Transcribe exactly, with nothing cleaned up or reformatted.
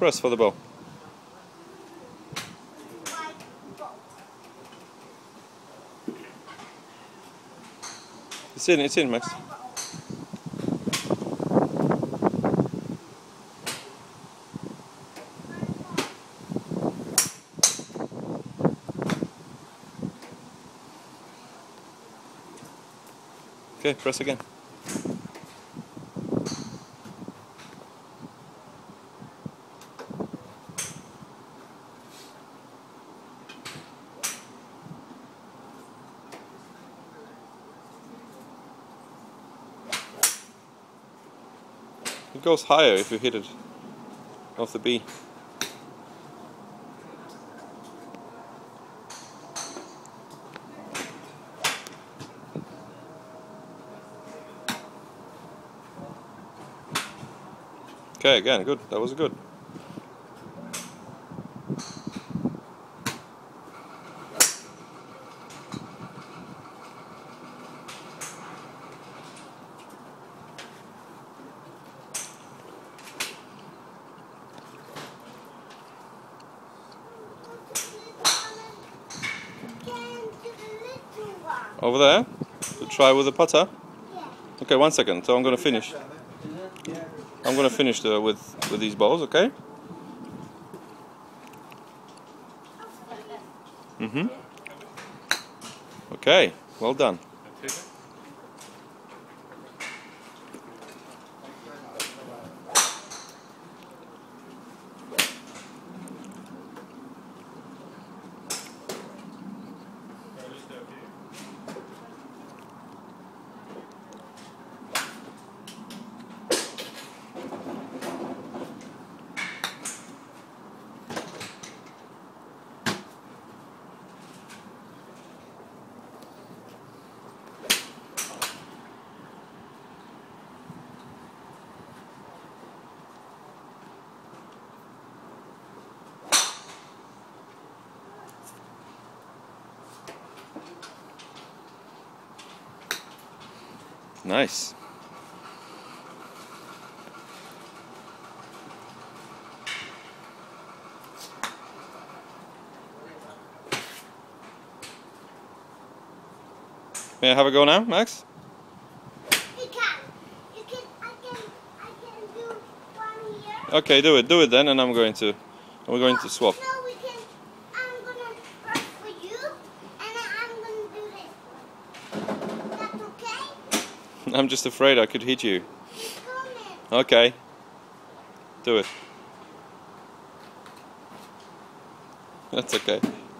Press for the ball. It's in, it's in, Max. Okay, press again. It goes higher if you hit it off the B. Okay, again, good. That was good. Over there? To try with the putter? Yeah. Okay, one second. So I'm going to finish. I'm going to finish the, with, with these balls, okay? Mm-hmm. Okay, well done. Nice. May I have a go now, Max? You can. You can. I can. I can do one here. Okay, do it. Do it then, and I'm going to. We're going to swap. No, we can. I'm gonna press for you, and then I'm gonna do this. That's okay? I'm just afraid I could hit you. You're coming. Okay. Do it. That's okay.